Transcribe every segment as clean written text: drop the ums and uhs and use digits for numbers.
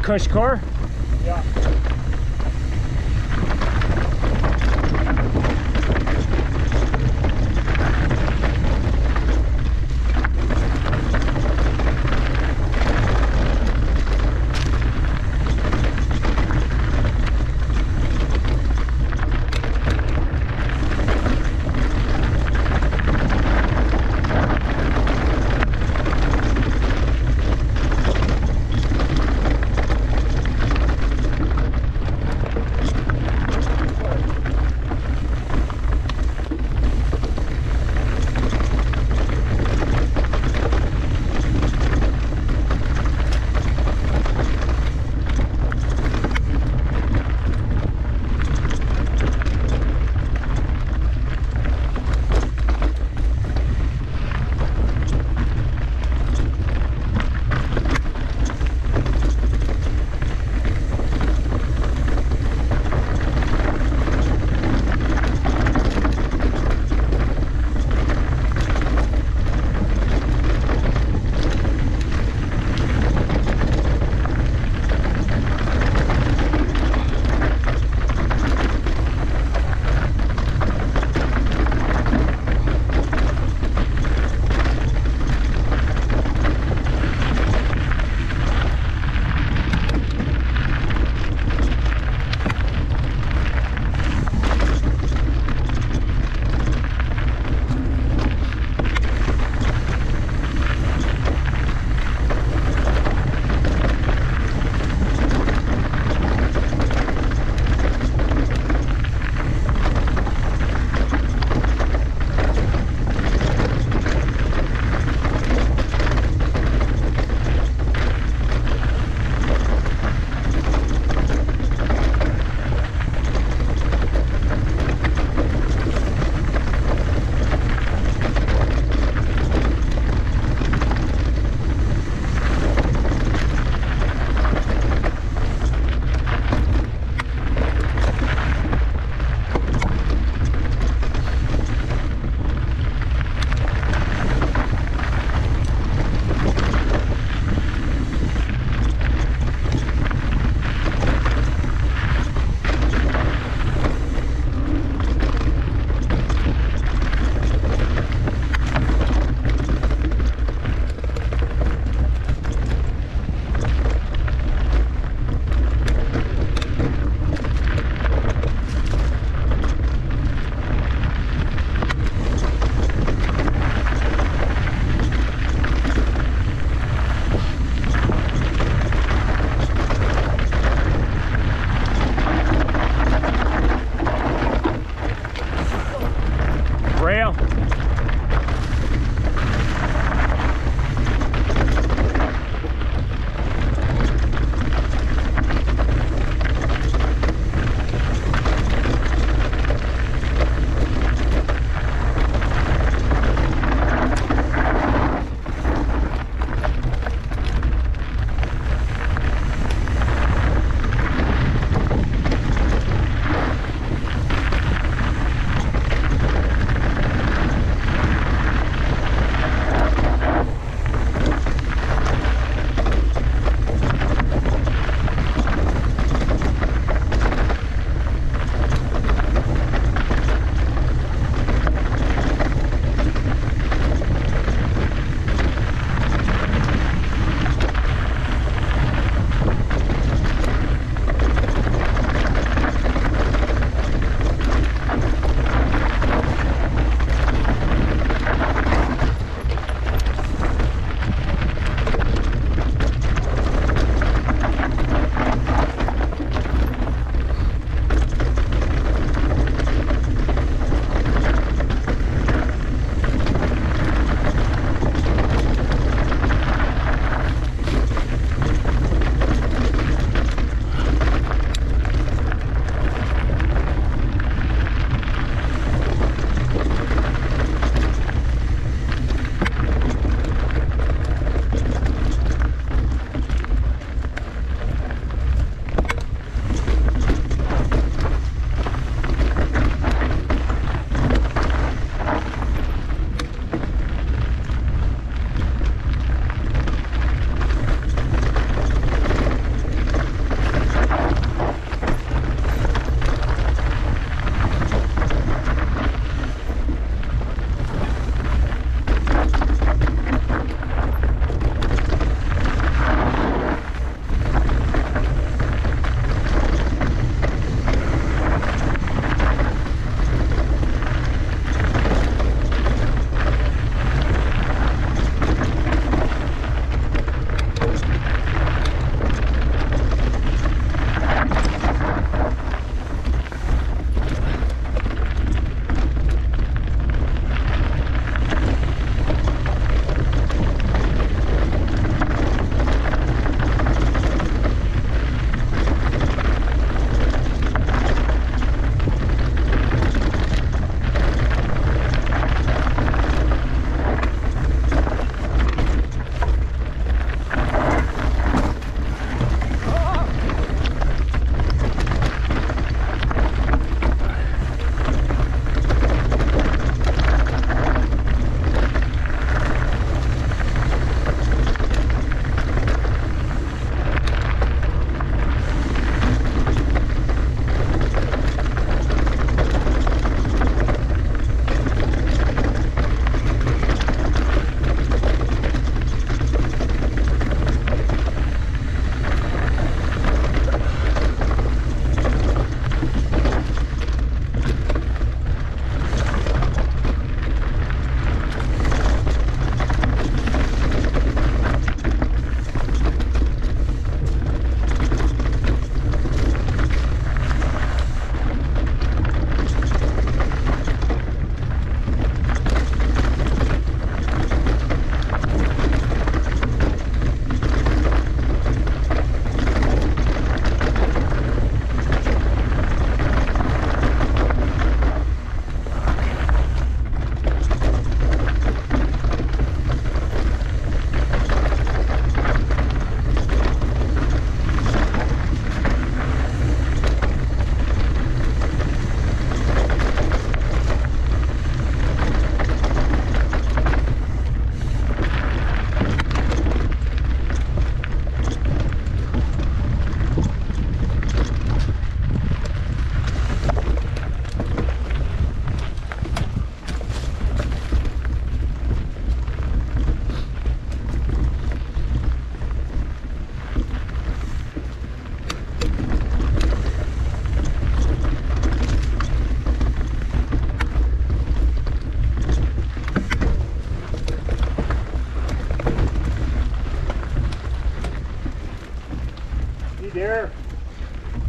cush car? Yeah.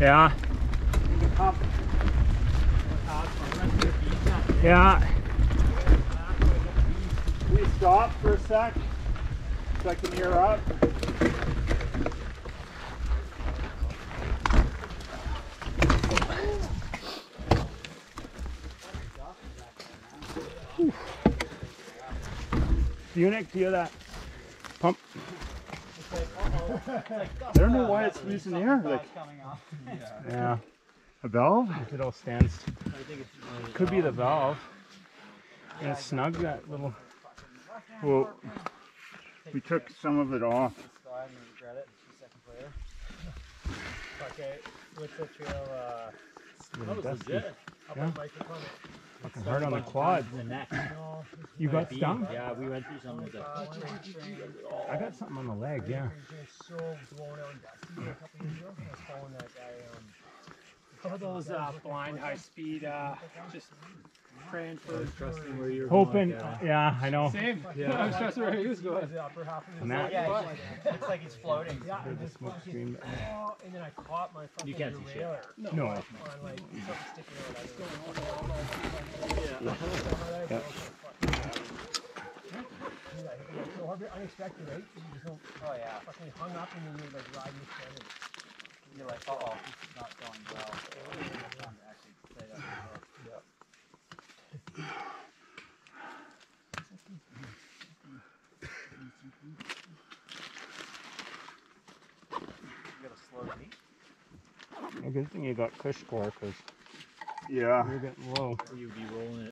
Yeah. Yeah. Can we stop for a sec so I can hear up? Unique, feel that pump. I don't know why it's losing air. Like, Yeah. a valve? If it all stands. Could be the valve. And it's snug, that little. Well, we took some of it off. Okay, what's the trail? That was legit. Up Yeah. on microphone. Fucking hard on the quad. The neck. You got stung? Yeah, we went through some of the. I got something on the leg, yeah. So blown out and dusty a couple years ago. I was following that guy. Some of those blind high speed, just praying for. Trusting where you're Hoping, going, yeah, I know. Same. Yeah. I was trusting where he was going. The upper half of And his that- yeah, it looks like he's floating. Yeah, Heard and the just smoke fucking, screen. oh, and then I caught my fucking You can't see shit. derailleur No. on like something sticking out. Yeah. So unexpected, right? You just don't. Oh yeah. Fucking hung up and then you're like riding the standard. You're like, oh, this is not going well. Actually, play that. You got a slow beat. A good thing you got Cush score, because Yeah. you're getting low. Or you'd be rolling it.